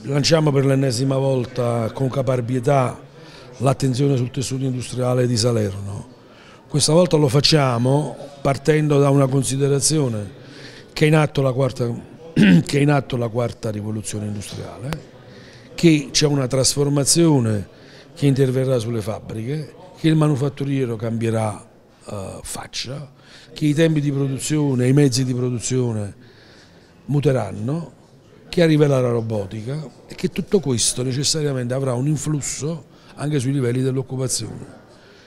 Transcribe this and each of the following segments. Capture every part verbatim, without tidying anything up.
Lanciamo per l'ennesima volta con caparbietà l'attenzione sul tessuto industriale di Salerno. Questa volta lo facciamo partendo da una considerazione che è in atto la quarta, che è in atto la quarta rivoluzione industriale, che c'è una trasformazione che interverrà sulle fabbriche, che il manufatturiero cambierà uh, faccia, che i tempi di produzione e i mezzi di produzione muteranno, che arriverà la robotica e che tutto questo necessariamente avrà un influsso anche sui livelli dell'occupazione.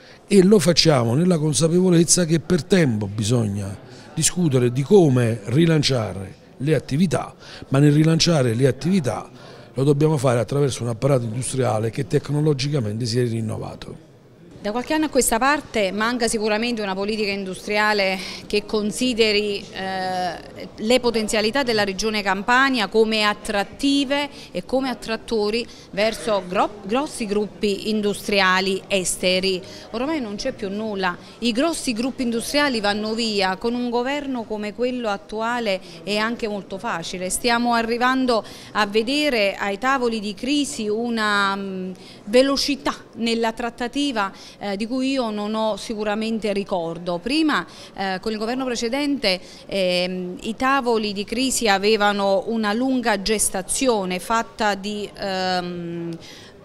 E lo facciamo nella consapevolezza che per tempo bisogna discutere di come rilanciare le attività, ma nel rilanciare le attività lo dobbiamo fare attraverso un apparato industriale che tecnologicamente si è rinnovato. Da qualche anno a questa parte manca sicuramente una politica industriale che consideri eh, le potenzialità della regione Campania come attrattive e come attrattori verso gro grossi gruppi industriali esteri. Ormai non c'è più nulla, i grossi gruppi industriali vanno via, con un governo come quello attuale è anche molto facile. Stiamo arrivando a vedere ai tavoli di crisi una mh, velocità nella trattativa Eh, di cui io non ho sicuramente ricordo. Prima eh, con il governo precedente eh, i tavoli di crisi avevano una lunga gestazione fatta di ehm,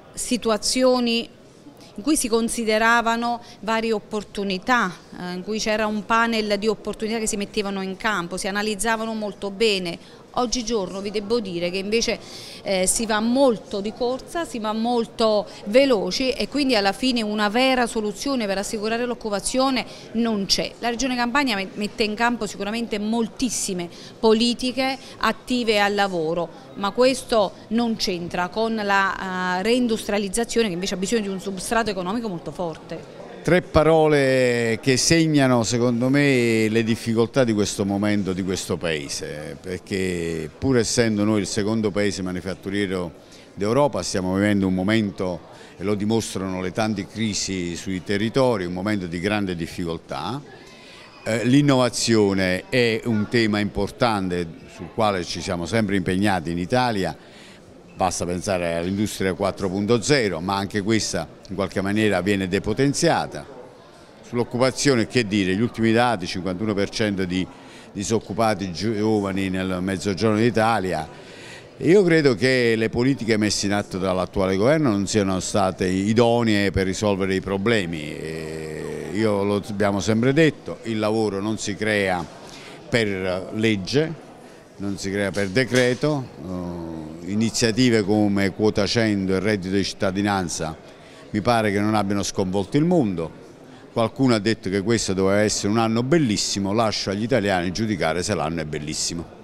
situazioni in cui si consideravano varie opportunità, eh, in cui c'era un panel di opportunità che si mettevano in campo, si analizzavano molto bene. Oggigiorno vi devo dire che invece eh, si va molto di corsa, si va molto veloci e quindi alla fine una vera soluzione per assicurare l'occupazione non c'è. La Regione Campania mette in campo sicuramente moltissime politiche attive al lavoro, ma questo non c'entra con la uh, reindustrializzazione che invece ha bisogno di un substrato economico molto forte. Tre parole che segnano secondo me le difficoltà di questo momento di questo Paese, perché pur essendo noi il secondo Paese manifatturiero d'Europa stiamo vivendo un momento, e lo dimostrano le tante crisi sui territori, un momento di grande difficoltà. Eh, L'innovazione è un tema importante sul quale ci siamo sempre impegnati in Italia. Basta pensare all'industria quattro punto zero, ma anche questa in qualche maniera viene depotenziata. Sull'occupazione che dire, gli ultimi dati, cinquantuno per cento di disoccupati giovani nel mezzogiorno d'Italia. Io credo che le politiche messe in atto dall'attuale governo non siano state idonee per risolvere i problemi. Io lo abbiamo sempre detto, il lavoro non si crea per legge, non si crea per decreto, uh, iniziative come quota cento e reddito di cittadinanza mi pare che non abbiano sconvolto il mondo. Qualcuno ha detto che questo doveva essere un anno bellissimo, lascio agli italiani giudicare se l'anno è bellissimo.